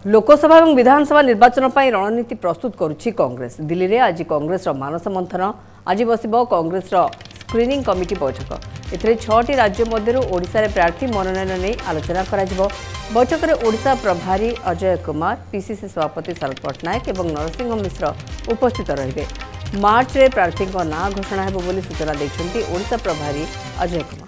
लोकसभा और विधानसभा निर्वाचन पर रणनीति प्रस्तुत करुच्ची कांग्रेस। दिल्ली में आज कांग्रेस मानस मंथन आज बस कांग्रेस स्क्रीनिंग कमिटी बैठक। एथिरे 6टी राज्य मध्य ओडिशा रे प्रार्थी मनोनयन नहीं आलोचना करा जिवो। बैठक में ओडिशा प्रभारी अजय कुमार, पीसीसी सभापति शरद पट्टनायक और नरसिंह मिश्र उपस्थित रहिबे। मार्च रे प्रार्थी ना घोषणा हेबो बोली सूचना दैछन्ती ओडिशा प्रभारी अजय कुमार।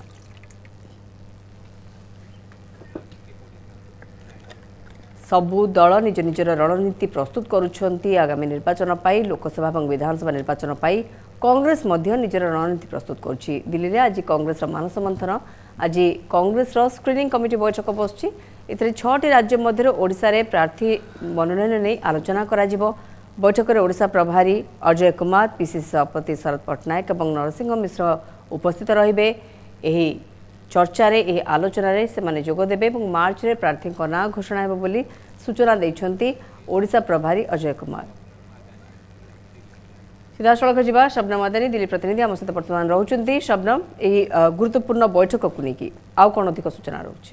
सबु दल निज निजर रणनीति प्रस्तुत करुछन्ती। आगामी निर्वाचन पाई लोकसभा और विधानसभा निर्वाचन पाई कांग्रेस मध्य निजर रणनीति प्रस्तुत करुछि। दिल्ली में आज कांग्रेस मानस मंथन आज कांग्रेस स्क्रीनिंग कमिटी बैठक बसुछि। एथिरे 6टी राज्य मध्य ओडिशा रे प्रार्थी मनोनयन नहीं आलोचना करा जिवो। बैठक में ओडिशा प्रभारी अजय कुमार, पीसीसी सभापति शरद पट्टनायक और नरसिंह मिश्र उपस्थित रहिबे। एही चर्चा रे आलोचना रे से माने जोग देबे और मार्च रे प्रार्थी ना घोषणा हेबो बोली सूचना दैछन्ती ओडिशा प्रभारी अजय कुमार। सीधा सड़क जीवा शबनम मदानी दिल्ली प्रतिनिधि आम सहित वर्तमान रहउचन्ती। शबनम एही गुरुत्वपूर्ण बैठक को लेकिन आउ कोन अधिक सूचना रहउछि?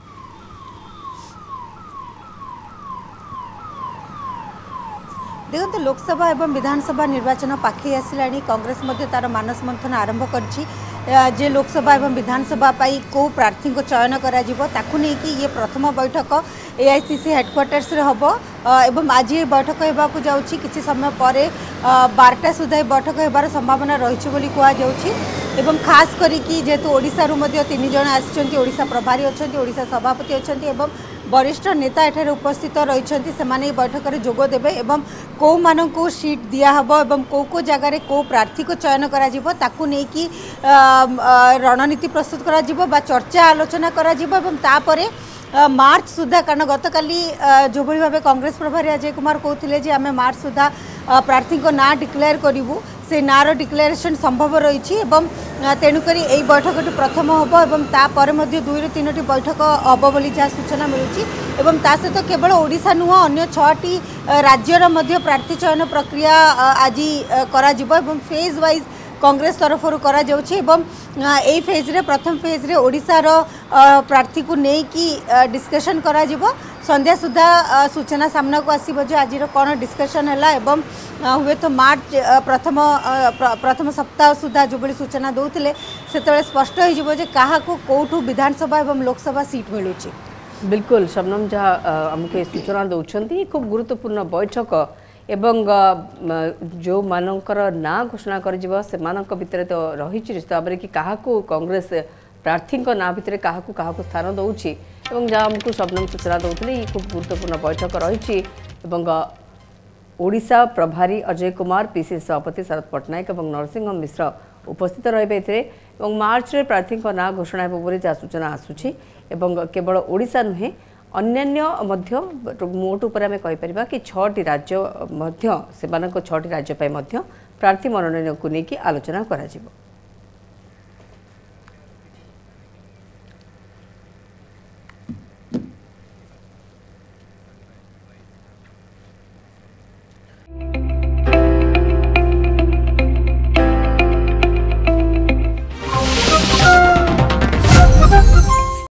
देखो लोकसभा एवं विधानसभा निर्वाचन पाखे आसला कांग्रेस तार मानस मंथन आरंभ कर जे लोकसभा एवं विधानसभा पाई को प्रार्थी को चयन करा ये प्रथम बैठक एआईसीसी हेडक्वार्टर्स रे हबो एवं आज ये बैठक होबाकू जाउछि। किछि समय पर 12टा सुधा बैठक होबार संभावना रही बोली कहा जाउछि। एवं खास करिकी जेतु ओडिसा रु मध्ये 3 जण आछन्ती, ओडिशा प्रभारी अछन्ती, ओडिशा सभापति अछन्ती एवं वरिष्ठ नेता एठारे उपस्थित रहिछन्ती। सेमाने बैठक रे जोग देबे एवं को मानकू सीट दिया हबो एवं को जगह रे को प्रार्थी को चयन करा जिवो ताकू नै कि रणनीति प्रस्तुत करा जिवो बा चर्चा आलोचना करा जिवो एवं तापरे मार्च सुधा कारण गतकाली जो भाव कांग्रेस प्रभारी अजय कुमार कहते जे आम मार्च सुधा प्रार्थी को ना डिक्लेयर करूँ से नार डिक्लेरेशन संभव रही। तेणुक यही बैठक प्रथम हम एवं तापर 2 ରୁ 3ଟି बैठक हम बोली जहाँ सूचना मिलूँ। ता सहित केवल ओडिशा नुह अन्य 6टी राज्यर प्रार्थी चयन प्रक्रिया आज करा फेज वाइज कांग्रेस तरफ करा जाउछि। एई फेज रे प्रथम फेज रे ओडिशार प्रार्थी को नहीं कि डिस्कशन करा जिवो। संध्या सुधा सूचना सामना को आसीबो जे आज कौन डिस्कशन है एवं हुए तो मार्च प्रथम सप्ताह सुधा जो बड़ी सूचना दौले से स्पष्ट हो क्या कौटू विधानसभा एवं लोकसभा सीट मिलूँ। बिल्कुल शबनम जहाँ आमको सूचना दौरान खूब गुरुत्वपूर्ण बैठक एवं जो मानकर ना घोषणा कर भितर तो रही निश्चित भाव कि क्या कांग्रेस प्रार्थी ना भितर क्या स्थान दौची जहाँ आमको शबनम सूचना दौले खूब गुरुत्वपूर्ण बैठक रही। ओडिशा प्रभारी अजय कुमार, पीसीसी सभापति शरद पट्टनायक और नरसिंह मिश्र उपस्थित रहिबे। मार्च रे प्रार्थी ना घोषणा हेबो बोली जहाँ सूचना आसुछि। केवल ओडिशा नुहे अन्यान्य मध्य मोट उपर आम कहीपर कि 6टी राज्य मध्य 6टी राज्य प्रार्थी मनोनयन को लेकिन आलोचना करा जिवो।